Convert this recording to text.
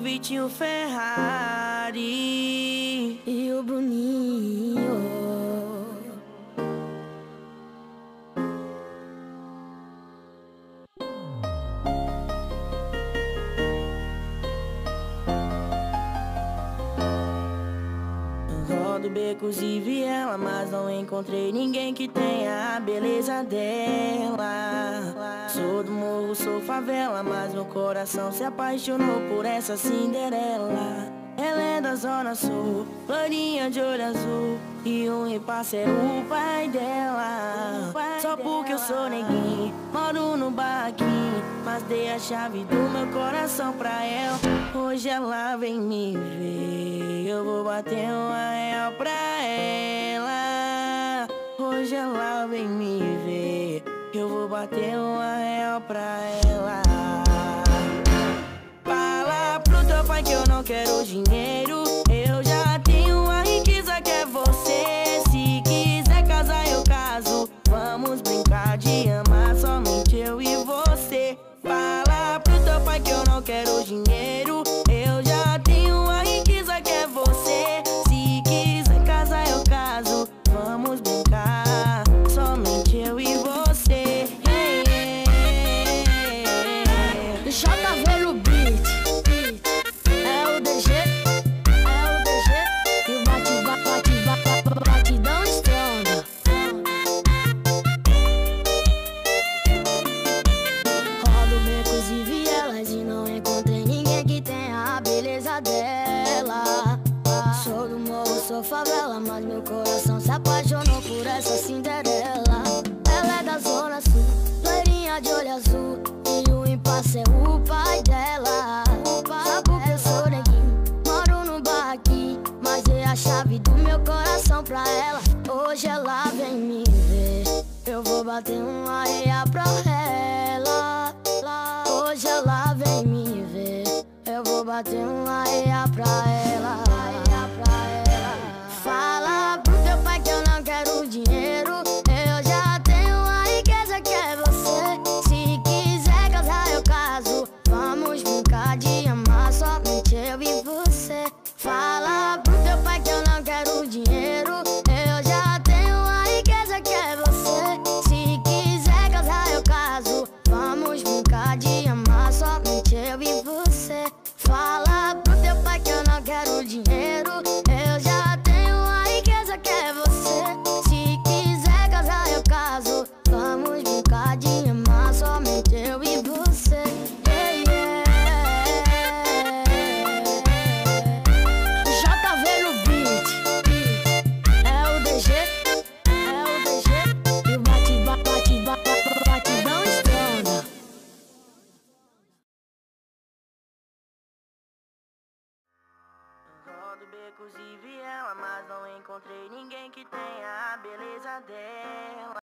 Vitinho Ferrari e o Bruninho. Rodo becos e viela, mas não encontrei ninguém que tenha a beleza dela. Sou do morro, sou favela, mas meu coração se apaixonou por essa Cinderela. Ela é da zona sul, loirinha de olho azul, e o impasse é o pai dela. Só porque eu sou neguinho, moro no barraquinho, mas dei a chave do meu coração pra ela. Hoje ela vem me ver, eu vou bater uma real pra ela. Hoje ela vem me ver, eu vou bater uma real pra ela. Fala pro teu pai que eu não quero dinheiro, eu já tenho a riqueza que é você. Se quiser casar eu caso, vamos brincar de amar somente eu e você. Fala pro teu pai que eu não quero dinheiro, eu já tenho a riqueza que é você. Se quiser casar eu caso, vamos brincar somente eu e você. JV no beat, é o DG, e o batidão estronda. Rodo becos e vielas e não encontrei ninguém que tenha a beleza dela. Sou do morro, sou favela, mas meu coração se apaixonou por essa Cinderela. Ela é da zona sul, loirinha de olho azul, e o impasse é o pai dela. Só porque eu sou neguinho, moro no barraquinho, mas dei a chave do meu coração pra ela. Hoje ela vem me ver, eu vou bater uma areia pra ela. Hoje ela vem me ver, eu vou bater uma areia pra ela. Fala pro teu pai que eu não quero dinheiro, eu já tenho a riqueza que é você. Se quiser casar eu caso, vamos brincar de amar somente eu e você. Fala pro teu pai que eu não quero dinheiro, eu já tenho a riqueza que é você. Se quiser casar eu caso, vamos brincar de amar somente eu e você. Fala pro teu pai que eu não quero dinheiro, eu já tenho a riqueza que é você. Se quiser casar eu caso, vamos brincar de amar somente eu e você. JV no beat, é o DG, e o batidão estronda. Rodo becos e viela, mas não encontrei ninguém que tenha a beleza dela.